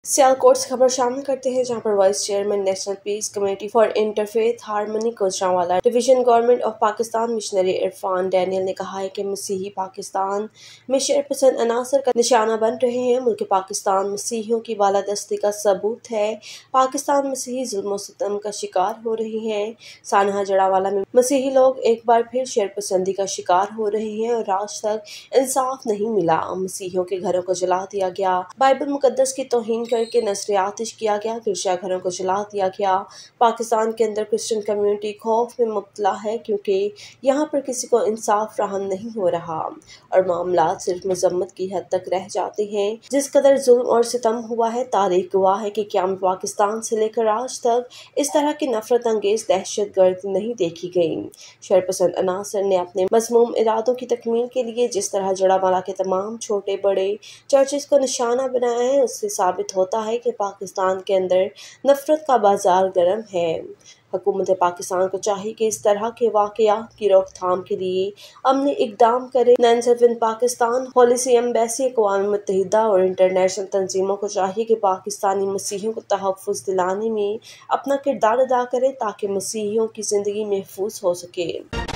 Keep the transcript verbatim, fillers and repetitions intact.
सियालकोट से खबर शामिल करते हैं, जहां पर vice chairman national peace committee for interfaith harmony Gujranwala division government of Pakistan missionary Irfan Daniel ने कहा है कि मसीही पाकिस्तान में शरपसंद अनासर का निशाना बन रहे हैं। मुल्क पाकिस्तान मसीहियों की बालादस्ती का सबूत है। पाकिस्तान मसीही जुल्म और सितम का शिकार हो रही हैं। सानहा जड़ावाला में मसीही लोग एक बार फिर शरपसंदी का शिकार हो रहे हैं और आज तक इंसाफ नहीं मिला। मसीहियों के घरों को जला दिया गया, बाइबल मुकद्दस की तौहीन करके नस्र आतिश किया गया, गिरजाघरों को जला दिया गया। पाकिस्तान के अंदर क्रिश्चियन कम्युनिटी खौफ में मुब्तला है, क्योंकि यहाँ पर किसी को इंसाफ फराहम नहीं हो रहा और मामला सिर्फ मजम्मत की हद तक रह जाते हैं। जिस कदर जुल्म और सितम हुआ है, तारीख गवाह है कि क़याम पाकिस्तान से लेकर आज तक इस तरह की नफरत अंगेज दहशत गर्द नहीं देखी गई। शरपसंद अनासर ने अपने मज़मूम इरादों की तकमील के लिए जिस तरह जड़ावाला के तमाम छोटे बड़े चर्चेस को निशाना बनाया है, उससे साबित होता है कि पाकिस्तान के अंदर नफरत का बाजार गर्म है। हुकूमत पाकिस्तान को चाहिए कि इस तरह के वाक़यात की रोकथाम के लिए अमली इक़दाम करे। नॉन सिर्फ इन पाकिस्तान, पॉलिसी एम्बेसी, अक़वाम मुत्तहिदा और इंटरनेशनल तंजीमों को चाहिए कि पाकिस्तानी मसीहियों को तहफ़्फ़ुज़ दिलाने में अपना किरदार अदा करें, ताकि मसीहियों की ज़िंदगी महफूज हो सके।